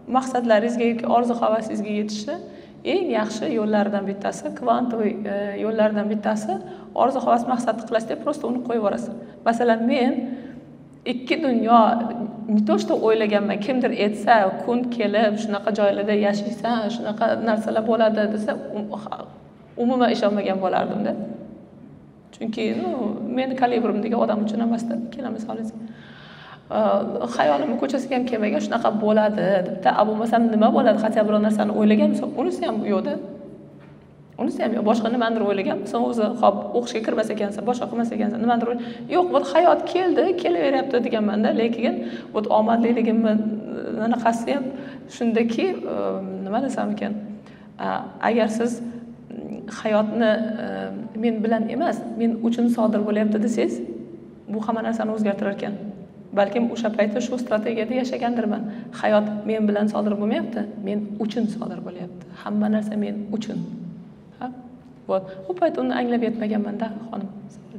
maqsadlaringizga yoki orzu-havasingizga yetishni eng yaxshi yo'llardan bittasi, kvantoviy yo'llardan bittasi orzu-havas maqsadni qilishda prosta uni qo'yib yuborasiz. Masalan, men ikki dunyo не то что o'ylaganman, kimdir aytsa, kun kelib shunaqa joylarda yashaysan, shunaqa narsalar bo'ladi desa, umuman ishonmagan bo'lardim-da. Chunki meni kalibrimdagi odam uchun emasda, ikkala misolingiz. Xayolimni ko'chasiga ham kelmagan, shunaqa bo'ladi debda, bo'lmasam nima bo'ladi, hatto biror narsani o'ylaganman, unisi ham yo'qda. Unisi ham yo'q, boshqa nimadir o'ylaganman, sen o'zi hop o'qishga kirmas ekansan, boshqa qilmas ekansan, nimadir yo'q, bu hayot keldi, kelaveryapti deganman-da, lekin bu omadliligimni anaqasi ham shundaki, nima desam ekan, agar siz hayotni men bilan emas, men uchun sodir bo'lyapti desangiz, bu hamma narsani o'zgartirar ekan. Balkim o'sha paytda shu strategiyada yashagandirman. Hayot men bilan sodir bo'lmayapti, men uchun sodir bo'lyapti. Hamma narsa men uchun. Ha? Bu payt uni anglab yetmaganman-da, xonim.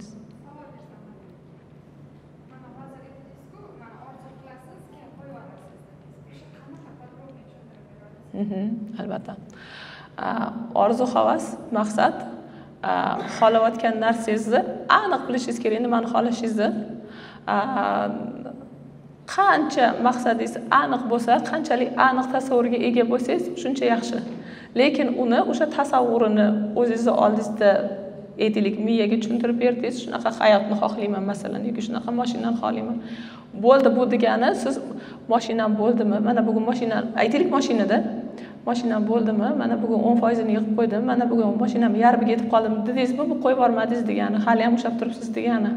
Albatta. Orzu-havas, maqsad, xohlayotgan narsangizni aniq bilishingiz kerak, nimani xohlashingizni. Qancha maqsadingiz aniq bo'lsa, qanchalik aniq tasavvurga ega bo'lsangiz, shuncha yaxshi. Lekin uni o'sha tasavvurini o'zingizning oldingizda aytaylik, miyaga tushuntirib berdingiz, shunaqa hayotni xohlayman masalan, yoki shunaqa mashinani xohlayman. Bo'ldi bu degani, siz mashinam bo'ldimi? Mana bugun mashina, aytaylik mashinada mashinam bo'ldimi? Mana bugun 10% ni yig'ib qo'ydim. Mana bugun mashinam yarmiga yetib qoldim dedingizmi? Bu qo'yib bormadingiz degani, hali ham ushlab turibsiz degani.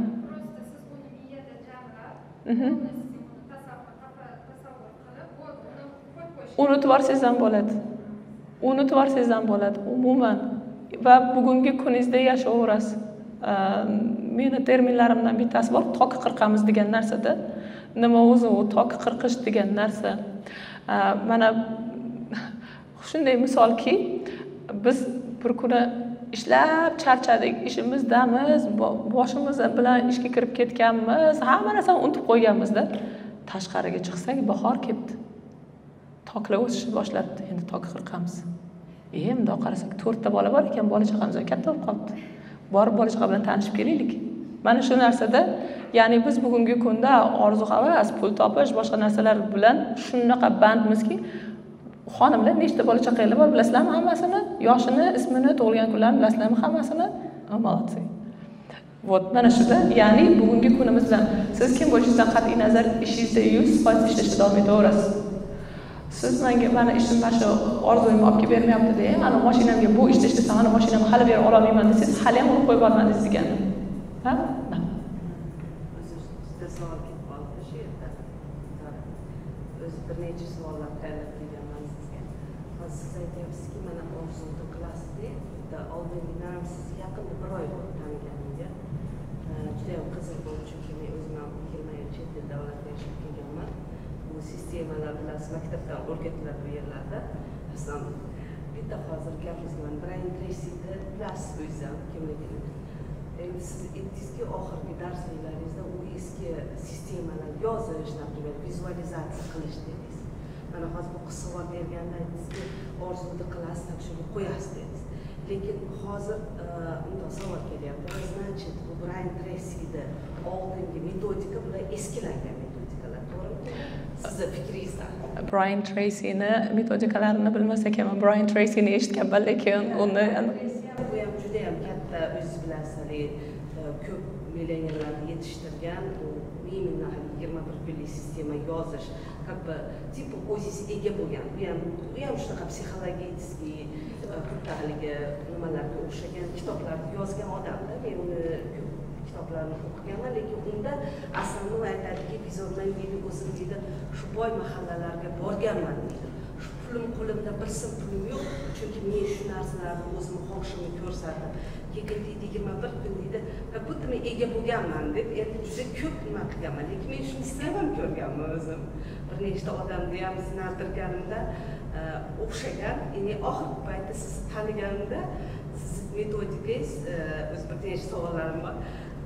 Unutib yuborsangiz ham bo'ladi. Unutib yuborsangiz ham bo'ladi, umuman. Va bugungi kuningizda yashayverasiz. Meni terminlarimdan bittasi bor, tok qirqamiz degan narsada. Nima o'zi u tok qirqish degan narsa? Mana shunday misolki, biz bir kuni ishlab charchadik, ishimizdamiz, boshimiz bilan ishga kirib ketganmiz, hamma narsani unutib qo'yganmizda. Tashqariga chiqsak, bahor kelibdi. Toklar o'sishni boshlabdi. Endi tok qirqamiz. Bundoq qarasak, 4 ta bola bor ekan, bola chaqamiz katta bo'lib qolibdi. Borib bola chaqa bilan tanishib kelaylik. Mana shu narsada, ya'ni biz bugungi kunda orzu-havas, pul topish, boshqa narsalar bilan shunaqa bandmizki, xonimlar nechta bola chaqanglar bor bilasizlarmi hammasini? Yoshini, ismini, tug'ilgan kunlarini bilasizlarmi hammasini? Молодцы. Вот, mana shuda, ya'ni bugungi kunimiz bilan siz kim bo'lishingizdan qat'iy nazar ishingizda 100% ishlashda davom etaverasiz. Siz menga mana ishim mana shu orzuyimni olib kelib bermayapti deya, mana mashinamga bu ishni ishlasam, mana mashinamni hali berib ola olmayman desangiz, hali ham uni qo'yib bormadingiz degani. Ha? Sizda savol kelib qoldi shu yerda. O'zi bir necha savollar tayyorlab kelganman sizga. Hozir siz aytyapsizki, mana orzuni qilasizda, oldingidan siz yaqinda 1 oy bo'lib taniganingizga. Juda ham qiziq bo'ldi, chunki men o'zim ham kelmagan chet el davlatda yashab kelganman. Bu sistemalar bilasiz, maktabdan o'rgatiladi bu yerlarda. Aslida bitta hozir gapiringizdan Brian Tracy'ni bilasiz o'zingizam kimligini. Endi siz aytdingizki, oxirgi darsliklaringizda u eski sistemalar yozish, например, vizualizatsiya qilish dedingiz. Mana hozir bu savol berganda aytdingizki, orzuni qilasiz, shuni qo'yasiz dedingiz. Lekin hozir bunday savol kelyapti. Значит, bu Brian Tracy'ni oldingi metodika bilan eskilangan metodikalar, to'g'rimi? Sizning fikringizdan. Brian Tracy'ni metodikalarini bilmasak ham, Brian Tracy'ni eshitganman, lekin uni bu ham juda ham katta, o'zingiz bilasiz, ko'p millionerlarni yetishtirgan, u именно 21 kunlik sistema yozish, как бы типа o'zingiz ega bo'lgan. Bu ham shunaqa psixologический bitta haligi nimalarga o'xshagan kitoblarni yozgan odamda. Men uni ko'p kitoblarni o'qiganman, lekin unda aslini aytadiki, biz deydi, o'zim deydi, shu boy mahallalarga borganman deydi. Shu pulim qo'limda bir so'm pulim yo'q, chunki men shu narsalarni o'zim xohishimni ko'rsatdim. Keyin deydi 21 kun deydi, как будто men ega bo'lganman deb, endi juda ko'p nima qilganman, lekin men shuni istab ko'rganman o'zim. Bir nechta odamni ham sinaltirganimda o'xshagan, ya'ni oxirgi paytda sizni taniganimda siz metodikangiz, o'z bir nechta savollarim bor.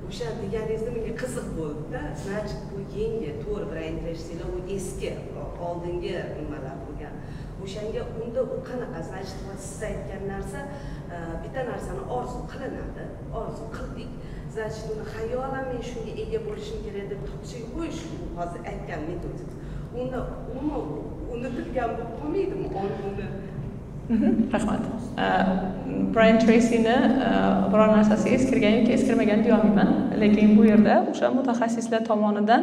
o'sha deganingizda menga qiziq bo'ldi-da. Значит, bu yangi to'g'ri Brian Tracy'lar u eski oldingi nimalar bo'lgan. O'shanga unda u qanaqa? Значит, siz aytgan narsa bitta narsani orzu qilinadi. Orzu qildik. Значит, uni xayolan men shunga ega bo'lishim kerak deb topishga qo'yish u hozir aytgan metodika. Uni unutilgan bo'lib qolmaydimi? Rahmat. Brian Tracy'ni biror narsasi eskirgan yoki eskirmagan deyolmayman, lekin bu yerda o'sha mutaxassislar tomonidan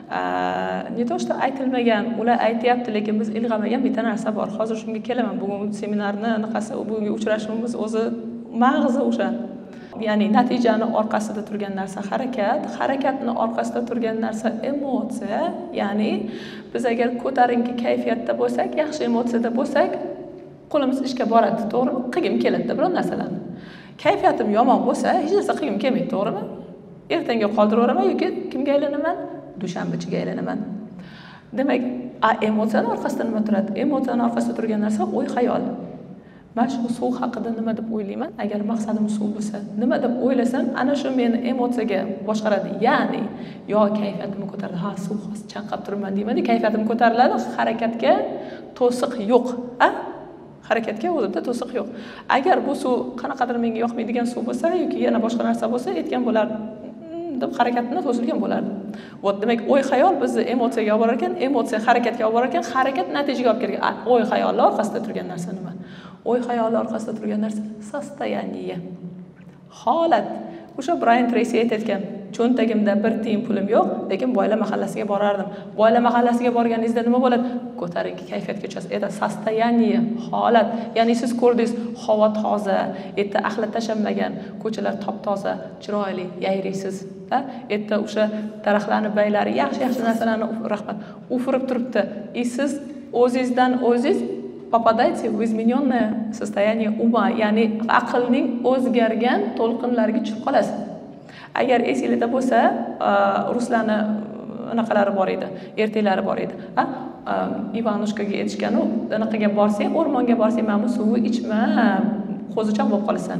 ne то что aytilmagan, ular aytyapti, lekin biz ilg'amagan bitta narsa bor. Hozir shunga kelaman. Bugun seminarni anaqasi, bugungi uchrashuvimiz o'zi mag'zi o'sha. Ya'ni natijani orqasida turgan narsa harakat, harakatni orqasida turgan narsa emotsiya. Ya'ni biz agar ko'tarinki kayfiyatda bo'lsak, yaxshi emotsiyada bo'lsak, qo'limiz ishga boradi, to'g'rimi? Qilgim keladi biror narsalarni. Kayfiyatim yomon bo'lsa, hech narsa qilgim kelmaydi, to'g'rimi? Ertangi qoldiraveraman yoki kimga aylanaman? Dushanbachiga aylanaman. Demak, emotsiyaning orqasida nima turadi? Emotsiyaning orqasida turgan narsa o'y, xayol. Men shu suv haqida nima deb o'ylayman? Agar maqsadim suv bo'lsa, nima deb o'ylasam, ana shu meni emotsiyaga boshqaradi. Ya'ni, yo kayfiyatimni ko'taradi, ha, suv hozir chanqab turibman deyman, kayfiyatim ko'tariladi, harakatga to'siq yo'q, ha? Harakatga o'zida to'siq yo'q. Agar bu suv qanaqadir menga yoqmaydigan suv bo'lsa yoki yana boshqa narsa bo'lsa, aytgan bo'lar deb harakatni to'silgan bo'lardi. Vot, demak, o'y xayol bizni emotsiyaga olib borar ekan, emotsiya harakatga olib borar ekan, harakat natijaga olib kelgan. O'y xayollar orqasida turgan narsa nima? O'y xayollar orqasida turgan narsa состояние. Holat. O'sha Brian Tracy aytgan, cho'ntagimda bir tiyin pulim yo'q, lekin boylar mahallasiga borardim. Boylar mahallasiga borganingizda nima bo'ladi? Ko'tarinki kayfiyatga tushasiz. Это состояние, holat. Ya'ni siz ko'rdingiz, havo toza, erta axlat tashanmagan, ko'chalar top-toza, chiroyli, yayraysiz. Erta o'sha daraxtlarni baylari, yaxshi narsalarni rahmat ufurib turibdi. Siz o'zingizdan o'zingiz попадаете в измененное состояние ума, ya'ni aqlning o'zgargan to'lqinlariga tushib qolasiz. Agar esingizda bo'lsa, ruslarni anaqalari bor edi, ertaklari bor edi. Ivanushkaga aytishgan, anaqaga borsang, o'rmonga borsang, mana bu suvni ichma, qo'zichoq bo'lib qolasan.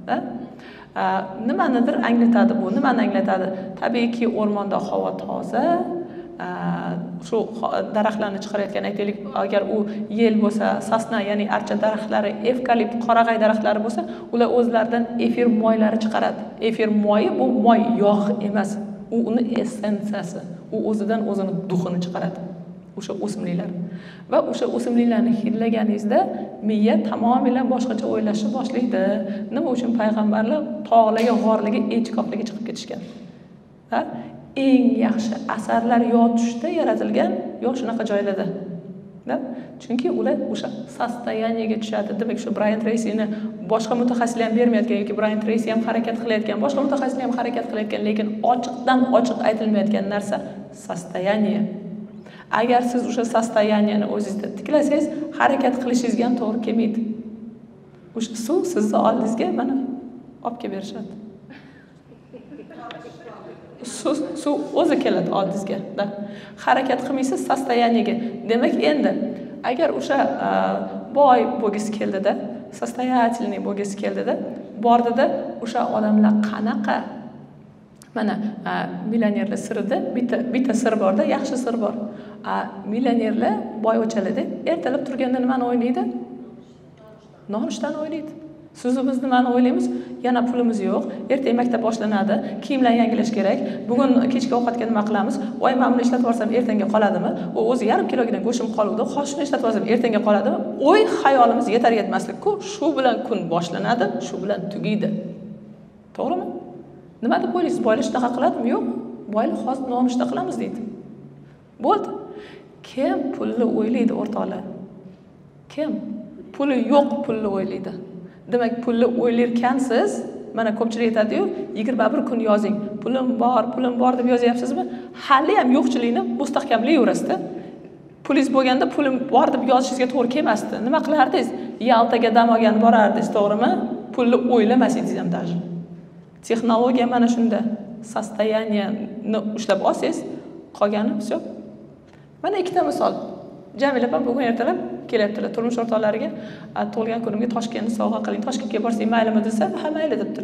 Nimanidir anglatadi bu, nimani anglatadi? Tabiiyki, o'rmonda havo toza, shu daraxtlarni chiqarayotgan aytaylik, agar u yel bo'lsa, sosna, ya'ni archa daraxtlari, evkalipt, qorag'ay daraxtlari bo'lsa, ular o'zlaridan efir moylari chiqaradi. Efir moyi bu moy, yog' emas, u uni essensiyasi, u o'zidan o'zini duxini chiqaradi. O'sha o'simliklar. Va o'sha o'simliklarni hidlaganingizda miya tamomila boshqacha o'ylashni boshlaydi. Nima uchun payg'ambarlar tog'larga, g'orlarga, echkoqlarga chiqib ketishgan? Eng yaxshi asarlar yo tushda yaratilgan, yo shunaqa joylarda. Chunki ular o'sha состояниеga tushadi. Demak, shu Brian Tracy'ni boshqa mutaxassislar ham bermayotgan yoki Brian Tracy ham harakat qilayotgan, boshqa mutaxassislar ham harakat qilayotgan, lekin ochiqdan ochiq aytilmayotgan narsa состояние. Agar siz o'sha состояниеni o'zingizda tiklasangiz, harakat qilishingizga ham to'g'ri kelmaydi. O'sha suv sizni oldingizga mana olib kelib berishadi. Suv o'zi keladi oldingizga. Harakat qilmaysiz состояниеga. Demak, endi agar o'sha boy bo'lgisi keldida, состоятельный bo'lgisi keldida, bordida o'sha odamlar qanaqa? Mana millionerlar sirida bitta sir borda, yaxshi sir bor. Millionerlar boyvachalada ertalab turganda nimani o'ylaydi? Nonushtan o'ylaydi. Siz biz nimani o'ylaymiz? Yana pulimiz yo'q, ertaga maktab boshlanadi, kiyimlar yangilash kerak, bugun kechki ovqatga nima qilamiz? Voy, men buni ishlatib olsam ertaga qoladimi? O'zi yarim kilogadan go'shtim qoluvdi, qoshini ishlatib olsam ertaga qoladimi? O'y, xayolimiz yetar yetmaslik-ku, shu bilan kun boshlanadi, shu bilan tugaydi. To'g'rimi? Nima deb o'ylaysiz? Boylar shunaqa qiladimi? Yo'q. Boylar hozir nonushta qilamiz deydi. Bo'ldi. Kim pulni o'ylaydi o'rtoqlar? Kim? Puli yo'q pulni o'ylaydi. Demak, pulni o'ylarkansiz, mana ko'pchilik aytadi-yu, 21 kun yozing. Pulim bor deb yozyapsizmi? Hali ham yo'qchilikni mustahkamlayverasiz-da. Pulingiz bo'lganda pulim bor deb yozishingizga to'g'ri kelmasdi. Nima qilardingiz? Yaltaga dam olgan borardingiz, to'g'rimi? Pulni o'ylamasangiz ham даже. Texnologiya mana shunda. Состояниеni ushlab olsangiz, qolgani всё. Mana ikkita misol. Jamila ham bugun ertalab kelyaptilar turmush o'rtoqlariga, tug'ilgan kunimga Toshkentni sovg'a qiling, Toshkentga borsang maylimi desa, ha mayli debdilar.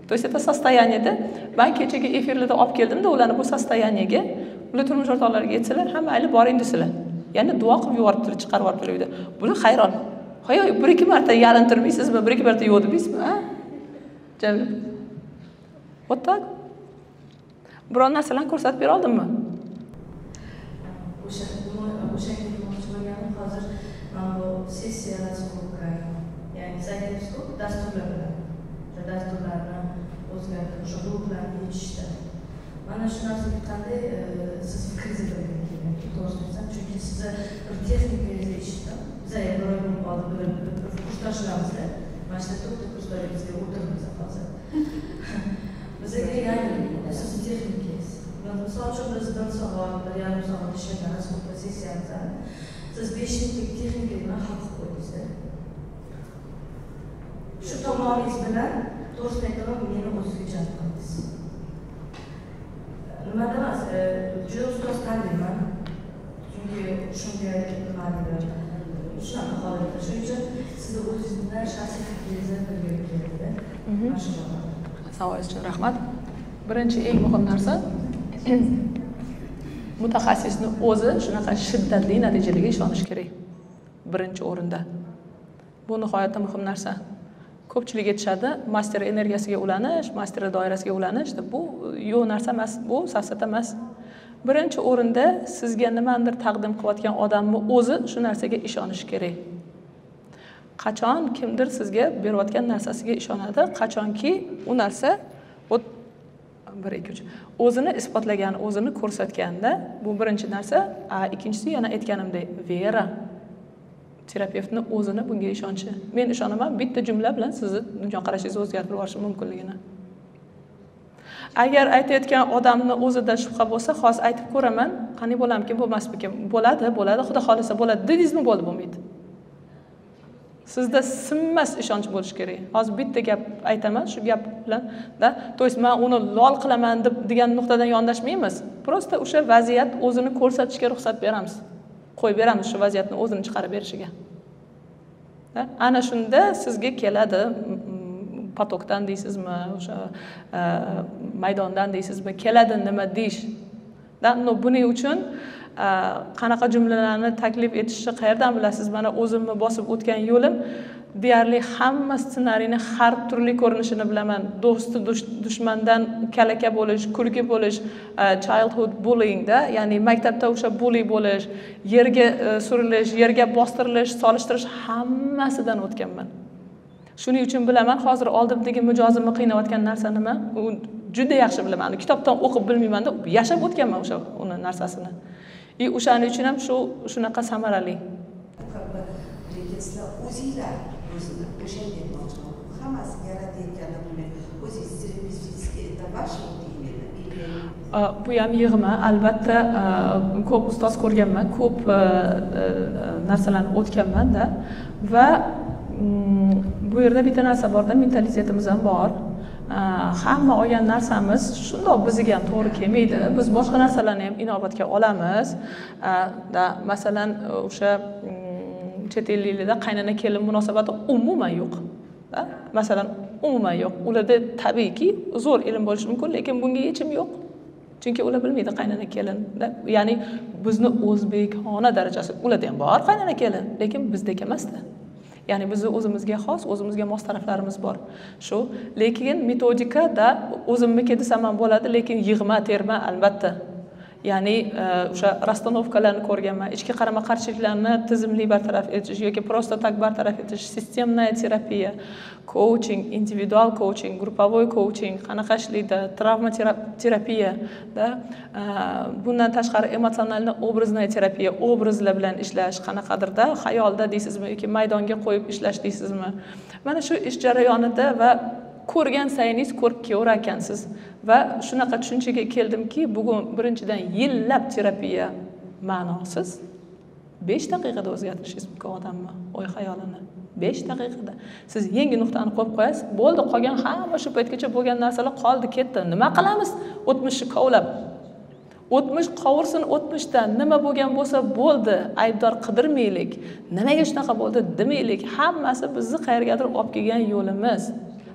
То есть это состояниеda men kechagi efirlarda olib keldimda ularni bu sostoyaniyaga ular turmush o'rtoqlariga aytsalar ham mayli boring desalar. Ya'ni duo qilib yuboribdilar, chiqarib yuboribdilar uyda. Bular hayron. Hoy, bir-ikki marta yalintirmaysizmi, bir-ikki marta yo'q deysizmi, ha? Javob. Вот так. Biron narsalarni ko'rsatib bera oldimmi? O'sha demoqchi bo'lganim hozir mana bu sessiyalar ya'ni saytimiz-ku dasturlar bilan. O'sha dasturlarni o'zgartirib, o'sha bloklarni yechishda. Mana shu narsaga qanday siz fikringizni bildiring, to'g'risini aytsam, chunki sizni bir texnikangizni eshitdim. Biz ham bir oy bo'lib bir kursdoshlarimizda mana shu to'rtta kurslarimizga o'tirmiz hozir. Bizga yangi siz texnikangiz. Misol uchun bizdan savol, bir yarim soat ishlagan asosiy sessiyamizda siz 5 yillik texnika bilan hal qilib qo'ydingizda. Shu tomoningiz bilan to'g'risini aytaman, meni o'zizga jalb qildingiz. Nimada emas, juda ustoz tanlayman. Chunki shunga shunaqa holatda. Shuning uchun sizni o'zingizdan shaxsiy fikringizni bilgim keldi. Savolingiz uchun rahmat. Birinchi eng muhim narsa mutaxassisning o'zi shunaqa shiddatli natijalarga ishonish kerak. Birinchi o'rinda. Bu nihoyatda muhim narsa. Ko'pchilik aytishadi, master energiyasiga ulanish, master doirasiga ulanish, bu yo'q narsa emas, bu safsata emas. Birinchi o'rinda sizga nimadir taqdim qilayotgan odamning o'zi shu narsaga ishonishi kerak. Qachon kimdir sizga berayotgan narsasiga ishonadi, qachonki u narsa o'zini isbotlagan, o'zini ko'rsatganda, bu birinchi narsa, ikkinchisi yana aytganimdek, vera. Terapevtning o'zini bunga ishonchi. Men ishonaman, bitta jumla bilan sizni dunyoqarashingizni o'zgartirib yuborishi mumkinligini. Agar aytayotgan odamning o'zida shubha bo'lsa, hozir aytib ko'raman, qani bo'lamkin, bo'lmasmikin? Bo'ladi, xudo xolisa bo'ladi. Dedingizmi, bo'ldi, bo'lmaydi. Sizda sinmas ishonch bo'lishi kerak. Hozir bitta gap aytaman, shu gap bilan to есть men uni lol qilaman degan nuqtadan yondashmaymiz. Prosta o'sha vaziyat o'zini ko'rsatishga ruxsat beramiz. Qo'yib beramiz shu vaziyatni o'zini chiqarib berishiga. Ana shunda sizga keladi potokdan deysizmi, o'sha maydondan deysizmi, keladi nima deyish. Buning uchun qanaqa jumlalarni taklif etishni qayerdan bilasiz? Mana o'zimni bosib o'tgan yo'lim deyarli hamma ssenariyni har turli ko'rinishini bilaman. Do'sti dushmandan kalaka bo'lish, kulgi bo'lish, childhood bullying da, ya'ni maktabda o'sha bully bo'lish, yerga surilish, yerga bostirilish, solishtirish hammasidan o'tganman. Shuning uchun bilaman, hozir oldimdagi mijozimni qiynayotgan narsa nima? U juda yaxshi bilaman. Kitobdan o'qib bilmayman-da, yashab o'tganman o'sha uni narsasini. O'shaning uchun ham shunaqa samarali. O'zinglar o'shanday demoqchiman. Hammasi yaratayotganlar bunday. O'zingiz terapevtga aytasiz. Bu ham yig'ma, albatta ko'p ustoz ko'rganman, ko'p narsalarni o'tganman-da va bu yerda bitta narsa borda, mentalitetimiz ham bor. Hamma olgan narsamiz shundoq bizga ham to'g'ri kelmaydi. Biz boshqa narsalarni ham inobatga olamiz. Masalan, o'sha chet elliklarda qaynona kelin munosabati umuman yo'q. Masalan, umuman yo'q. Ularda tabiiyki zo'r ilm bo'lishi mumkin, lekin bunga yechim yo'q. Chunki ular bilmaydi qaynona kelin. Ya'ni bizni o'zbekona darajasi ularda ham bor qaynona kelin, lekin bizdek emasda. Ya'ni bizni o'zimizga xos, o'zimizga mos taraflarimiz bor. Shu, lekin metodikada o'zimniki desam ham bo'ladi, lekin yig'ma, terma albatta. Ya'ni o'sha rastanovkalarni ko'rganman, ichki qarama-qarshiliklarni tizimli bartaraf etish yoki prosta tak bartaraf etish, sistemная terapiya, coaching, individual coaching, gruppovoy coaching, qanaqa ishlaydi, travma terapiya, bundan tashqari emotsionalni obrazная terapiya, obrazlar bilan ishlash, qanaqadirda xayolda deysizmi yoki maydonga qo'yib ishlash deysizmi. Mana shu ish jarayonida va ko'rgan sayingiz ko'rib kelaverar ekansiz va shunaqa tushunchaga keldimki, bugun birinchidan yillab terapiya ma'nosiz. 5 daqiqada o'zgartirishingiz mumkin odamni o'y xayolini. 5 daqiqada. Siz yangi nuqtani qo'yib qo'yasiz, bo'ldi, qolgan hamma shu paytgacha bo'lgan narsalar qoldi, ketdi. Nima qilamiz? O'tmishni kovlab. O'tmish qovursin, o'tmishdan nima bo'lgan bo'lsa bo'ldi, aybdor qidirmaylik. Nimaga shunaqa bo'ldi demaylik. Hammasi bizni qayergadir olib kelgan yo'limiz.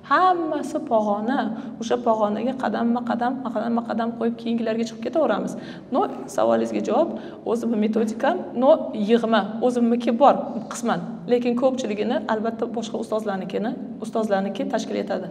hammasi pog'ona. O'sha pog'onaga qadamma-qadam qo'yib keyingilarga chiqib ketaveramiz. No, savolingizga javob, o'zimning metodikam, no yig'ma, o'zimniki bor qisman, lekin ko'pchiligini albatta boshqa ustozlarniki tashkil etadi.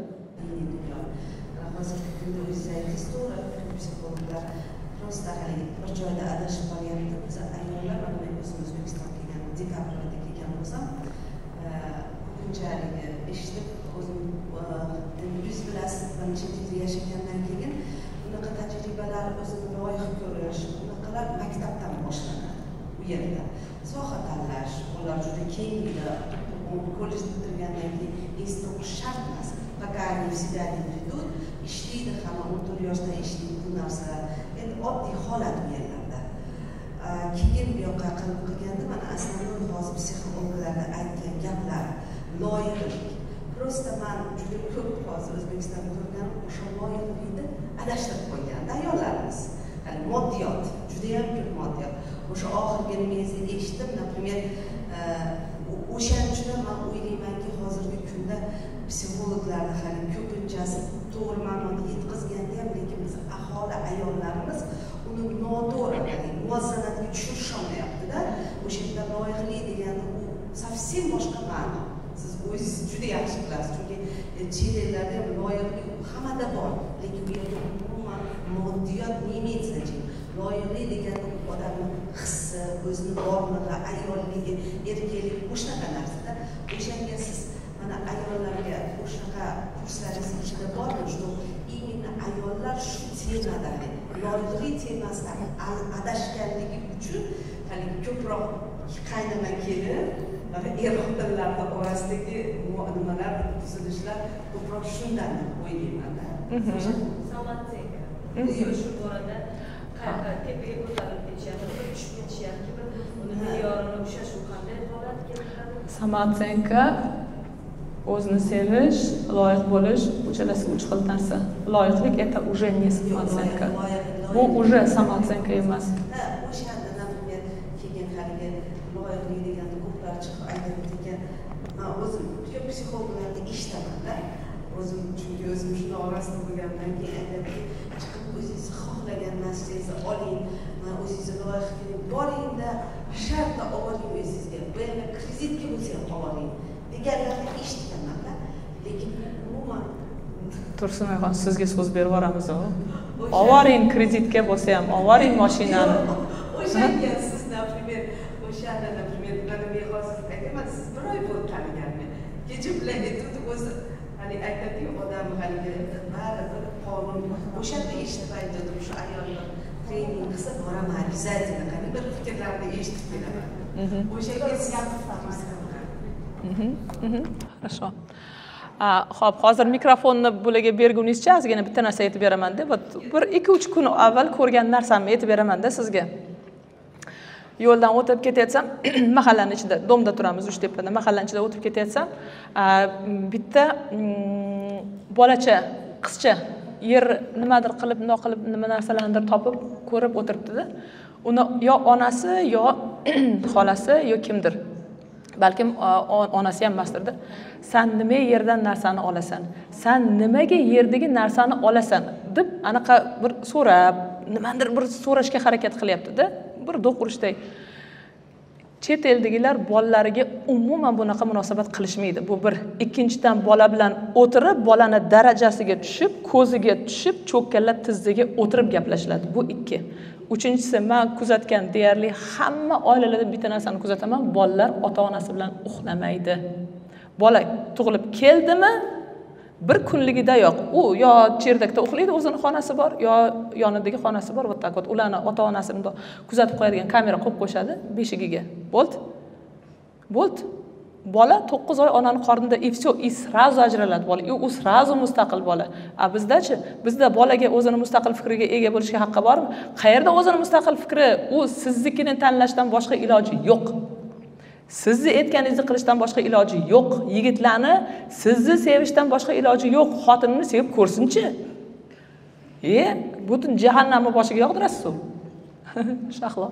Bir joyda adashib qolyapti. Biz ayollar mana men o'zim O'zbekistonga kelgan, dekabrda kelgan bo'lsam, ko'pinchalik eshitib o'zim yuz bilasiz, bir chet elda yashagandan keyin bunaqa tajribalar o'zini loyiq ko'rish, bunaqalar maktabdan boshlanadi. U yerda soha tanlash, ular juda keng edi. Kollej bitirgandan keyin institut shart emas. Пока они в себя не придут, ishlaydi hamma 14 yoshda ishlaydi bu narsa. Endi oddiy holat bu yerlarda. Keyin bu yoqqa qilganda mana aslan hozir psixologlarda aytgan gaplar, loyiqlik. Просто men juda ko'p hozir O'zbekistonda ko'rgan o'sha loyiqlikni adashtirib qo'ygan ayollarimiz. Hali moddiyot, juda ham ko'p moddiyot. O'sha oxirgi nimangizni eshitdim, например, o'shaning uchun men o'ylaymanki, hozirgi kunda psixologlarning hali ko'pinchasi to'g'ri ma'noda yetkazganda ham, lekin biz aholi ayollarimiz uni noto'g'ri, ya'ni muvozanatga tushirish olmayapti-da. O'sha yerda loyiqli degani u совсем boshqa ma'no. Siz o'zingiz juda yaxshi bilasiz, chunki chet ellarda ham loyiqlik hammada bor, lekin bu yerda umuman moddiyot nemis значит. Loyiqli degani odamning hissi, o'zini borlig'i, ayolligi, erkaklik, o'shaqa narsada. O'shanga siz mana ayollarga o'shaqa kurslaringiz ichida bormi, что именно ayollar shu temada, loyiqlik temasida adashganligi uchun hali ko'proq qaynona kelin va er-xotinlarning orasidagi nimalar, tuzilishlar ko'proq shundan o'ylayman-da. Samatsenko. Shu borada tepaga ko'tarilib ketishyapti, tushib ketishyapti, uni me'yorini ushlash qanday holat keltiradi? Samatsenko, o'zini sevish, loyiq bo'lish, uchalasi uch xil narsa. Loyiqlik это уже не самооценка. Bu уже самооценка emas. O'shanda например, keyin haligi loyiqlik deganda ko'plar chiqib aytib ekan, men o'zim ko'p psixologlarni eshitaman-da. O'zim chunki o'zim shuni orasida bo'lgandan keyin aytadiki, chiqib o'zingiz xohlagan narsangizni oling, o'zingizni loyiq qiling, boringda shartda oling o'zingizga. Bu yerda kreditga bo'lsa ham oling deganlarni eshitganman-da. Lekin umuman Tursunoyxon, sizga so'z berib yuboramiz. Ovoring kreditga bo'lsa ham, ovoring mashinani. O'shanga siz например, o'shanda например, mana men hozir aytaman, siz bir oy bo'lib taniganmi? Kecha bilan aytdi o'zi, hali aytadi odam haligi baribir qonun. O'shanda eshitib aytdim, shu ayollar trening qilsa boraman, обязательно qani bir fikrlarni eshitib kelaman. O'shanga Хорошо. Xo'p, hozir mikrofonni bularga bergunizcha ozgina bitta narsa aytib beraman-da. Bir 2-3 kun avval ko'rgan narsamni aytib beraman-da sizga. Yo'ldan o'tib ketayotsam, mahallaning ichida, domda turamiz, Uchtepada, mahallaning ichida o'tib ketayotsam, bitta bolacha, qizcha yer nimadir qilib, nima narsalarnidir topib, ko'rib o'tiribdi-da. Uni yo onasi, yo xolasi, yo kimdir. Balkim onasi ham emasdir-da. Sen nima yerdan narsani olasan? Sen nimaga yerdagi narsani olasan? deb anaqa bir so'rab, nimadir bir so'rashga harakat qilyapti-da. Bir do'q urishday. Chet eldagilar bolalariga umuman bunaqa munosabat qilishmaydi. Bu bir. Ikkinchidan bola bilan o'tirib, bolani darajasiga tushib, ko'ziga tushib, cho'kkalab tizziga o'tirib gaplashiladi. Bu 2. Uchinchisi, men kuzatgan deyarli hamma oilalarda bitta narsani kuzataman, bolalar ota-onasi bilan uxlamaydi. Bola tug'ilib keldimi, bir kunligidayoq u yo cherdakda uxlaydi, o'zining xonasi bor, yo yonidagi xonasi bor, вот так вот ularni ota-onasini kuzatib qo'yadigan kamera qo'yib qo'yishadi beshigiga. Bo'ldi. Bola 9 oy onaning qornida и все, и сразу ajraladi bola. U сразу mustaqil bola. A bizda-chi? Bizda bolaga o'zini mustaqil fikriga ega bo'lishga haqqi bormi? Qayerda o'zini mustaqil fikri? U siznikini tanlashdan boshqa iloji yo'q. Sizni aytganingizni qilishdan boshqa iloji yo'q. Yigitlarni sizni sevishdan boshqa iloji yo'q. Xotinini sevib ko'rsin-chi. Butun jahannamni boshiga yog'dirasiz. Shahlo.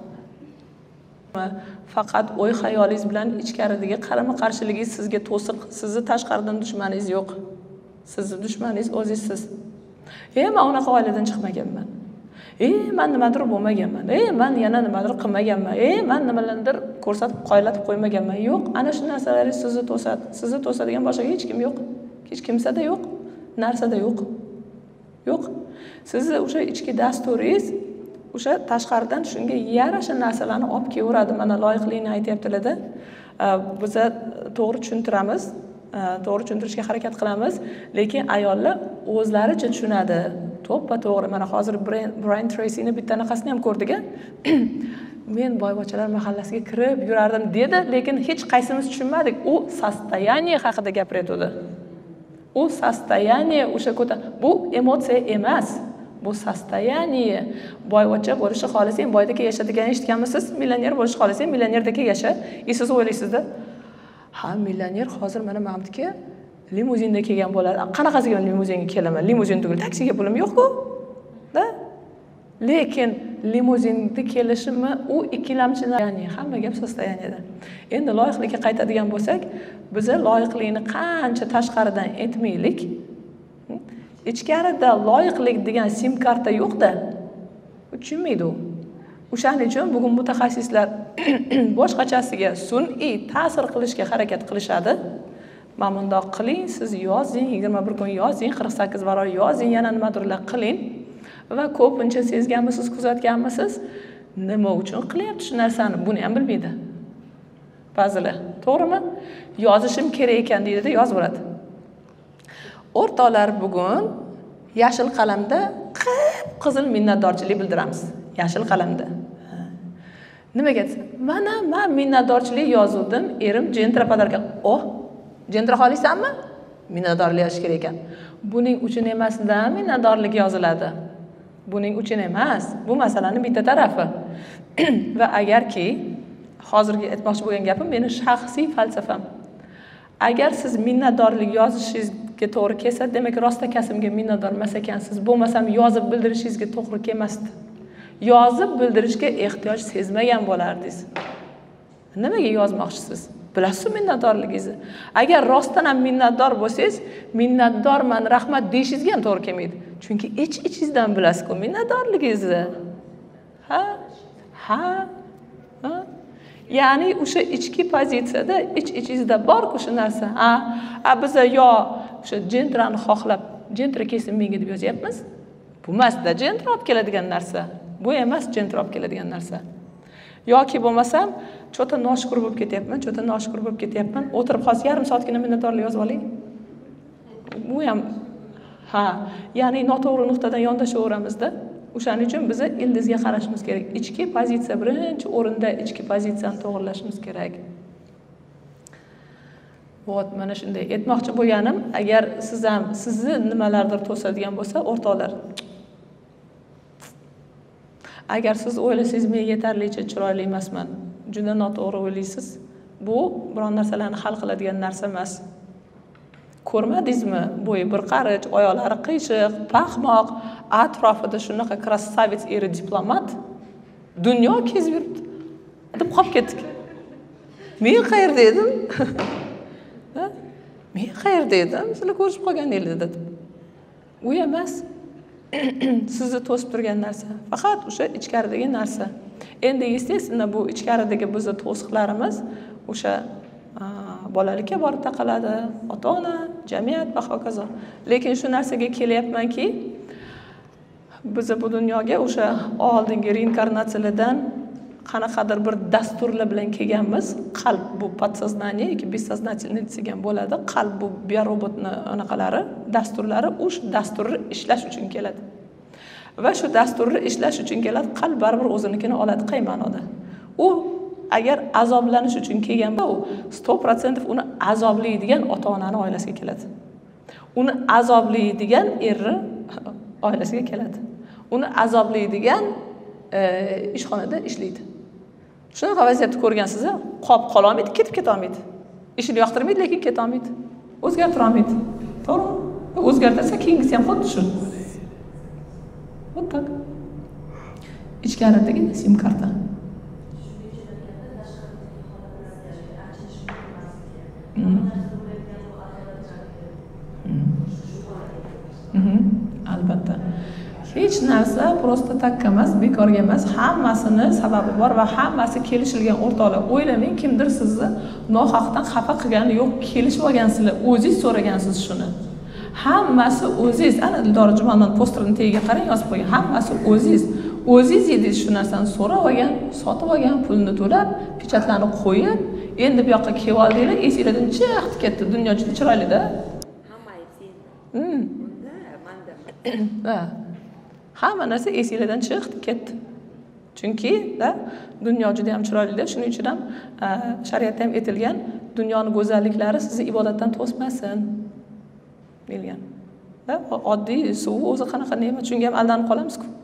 Faqat o'y hayolingiz bilan ichkaridagi qarama-qarshiligingiz sizga to'siq, sizni tashqaridan dushmaningiz yo'q. Sizni dushmaningiz o'zingizsiz. Men unaqa oiladan chiqmaganman. Men nimadir bo'lmaganman. Men yana nimadir qilmaganman. Men nimalardir ko'rsatib qoylatib qo'ymaganman. Yo'q, ana shu narsalaringiz sizni to'sadi. Sizni to'sadigan boshqa hech kim yo'q. Hech kimsada yo'q, narsada yo'q. Yo'q. Sizni o'sha ichki dasturingiz o'sha tashqaridan shunga yarasha narsalarni olib kelaveradi. Mana loyiqlikni aytayaptilar-da. Biz to'g'ri tushuntiramiz, to'g'ri tushuntirishga harakat qilamiz, lekin ayollar o'zlaricha tushunadi. To'ppa-to'g'ri. Mana hozir Brian Tracy'ni bitta naqasini ham ko'rdik-a. Men boyvachchalar mahallasiga kirib yurardim dedi, lekin hech qaysimiz tushunmadik. U состояние haqida gapirayotdi. U состояние o'sha bu emotsiya emas. Bu состояние. Boyvachcha bo'lishni xohlasang, boydagi yashadiganini eshitganmisiz? Millioner bo'lishni xohlasang, millionerdagi yasha. Siz o'ylaysizda, ha, millioner hozir mana mamdiki limuzinda kelgan bo'ladi. Qanaqasiga limuzinga kelaman? Limuzin tugul, taksiga pulim yo'q-ku. Da? Lekin limuzinda kelishimni u ikkilamchini, ya'ni hamma gap состояниеda. Endi loyiqlikka qaytadigan bo'lsak, biz loyiqlikni qancha tashqaridan aytmaylik, ichkarida loyiqlik degan sim karta yo'q-da. Tushunmaydi u. O'shaning uchun bugun mutaxassislar boshqachasiga sun'iy ta'sir qilishga harakat qilishadi. Mana bundoq qiling, siz yozing, 21 kun yozing, 48 barobar yozing, yana nimadirlar qiling va ko'pincha sezganmisiz, kuzatganmisiz, nima uchun qilyapti shu narsani, buni ham bilmaydi. Ba'zilar, to'g'rimi? Yozishim kerak ekan deydi-da, yozib beradi. O'rtoqlar, bugun yashil qalamda qip-qizil minnatdorchilik bildiramiz. Yashil qalamda. Nimaga? Mana men minnatdorchilik yozuvdim, erim jentra podarka. Jentra xohlaysanmi? Minnatdorlik yozish kerak ekan. Buning uchun emasda minnatdorlik yoziladi. Buning uchun emas. Bu masalaning bitta tarafi. Va agarki hozirgi aytmoqchi bo'lgan gapim meni shaxsiy falsafam. Agar siz minnatdorlik yozishingizga to'g'ri kelsa, demak rosta kasbimga minnatdor emas ekansiz. Bo'lmasam yozib bildirishingizga to'g'ri kelmasdi. Yozib bildirishga ehtiyoj sezmagan bo'lardingiz. Nimaga yozmoqchisiz? Bilasizmi minnatdorligingizni? Agar rostdan ham minnatdor bo'lsangiz, minnatdorman, rahmat deyishingizga ham to'g'ri kelmaydi. Chunki ich-ichingizdan bilasiz-ku minnatdorligingizni. Ha. Ya'ni o'sha ichki pozitsiyada ich-ichingizda bor-ku shu narsa. Biz yo o'sha jentrani xohlab, jentra kelsin menga deb yozyapmiz. Bu emasda jentra olib keladigan narsa. Bu emas jentra olib keladigan narsa. Yoki bo'lmasam, cho'ta noshukur bo'lib ketyapman, o'tirib hozir yarim soatgina minnatdorlik yozib oling. Bu ham ya'ni noto'g'ri nuqtadan yondashaveramizda. O'shaning uchun biz ildizga qarashimiz kerak. Ichki pozitsiya birinchi o'rinda, ichki pozitsiyani to'g'rilashimiz kerak. Mana shunday aytmoqchi bo'lganim, agar siz ham sizni nimalardir to'sadigan bo'lsa, o'rtoqlar. Agar siz o'ylasangiz men yetarlicha chiroyli emasman, juda noto'g'ri o'ylaysiz. Bu biron narsalarni hal qiladigan narsa emas. Ko'rmadingizmi? Bo'yi bir qarich, oyoqlari qiyshiq, paxmoq, atrofida shunaqa krasavits eri diplomat dunyo kezib yuribdi. Deb qolib ketdik. Men qayerda edim? Men qayerda edim? Sizlar ko'rishib qolganinglar deb. U emas. Sizni to'sib turgan narsa. Faqat o'sha ichkaridagi narsa. Endi естественно bu ichkaridagi bizning to'siqlarimiz o'sha bolalikka borib taqaladi, ota-ona, jamiyat va hokazo. Lekin shu narsaga kelyapmanki, biz bu dunyoga o'sha oldingi reinkarnatsiyalardan qanaqadir bir dasturlar bilan kelganmiz. Qalb bu podsoznание yoki bessознательный degan bo'ladi. Qalb bu biorobotni anaqalari, dasturlari o'sha dasturni ishlash uchun keladi. Va shu dasturni ishlash uchun keladi, qalb baribir o'zinikini oladi qay ma'noda. U agar azoblanish uchun kelgan bo'lsa, u 100% uni azoblaydigan ota-onani oilasiga keladi. Uni azoblaydigan eri oilasiga keladi. Uni azoblaydigan ishxonada ishlaydi. Shunaqa vaziyatni ko'rgansiz, qolib olmaydi, ketib keta olmaydi. Ishini yoqtirmaydi, lekin keta olmaydi. O'zgartira olmaydi. To'g'rimi? O'zgartirsa keyingisi ham xuddi shu. Вот так. Ichkaridagi sim karta. hech narsa просто tak emas, bekorga emas, hammasini sababi bor va hammasi kelishilgan o'rtoqlar. O'ylamang, kimdir sizni nohaqdan xafa qilgani yo'q, kelishib olgansizlar, o'zingiz so'ragansiz shuni. Hammasi o'zingiz. Ana Dildora Jumanman posterining tagiga qarang, yozib qo'ygan. Hammasi o'zingiz. O'zingiz edingiz shu narsani so'rab olgan, sotib olgan, pulni to'lab, pechatlarni qo'yib, endi bu yoqqa kelib oldinglar, esingizdan chiqib ketdi. Dunyo juda chiroyli-da. Hamma aytsin. Ha. Hamma narsa esingizdan chiqib ketdi. Chunki dunyo juda ham chiroyli-da, shuning uchun ham shariatda ham aytilgan, dunyoning go'zalliklari sizni ibodatdan to'smasin deyilgan. Oddiy suv o'zi qanaqa ne'mat, shunga ham aldanib qolamiz-ku.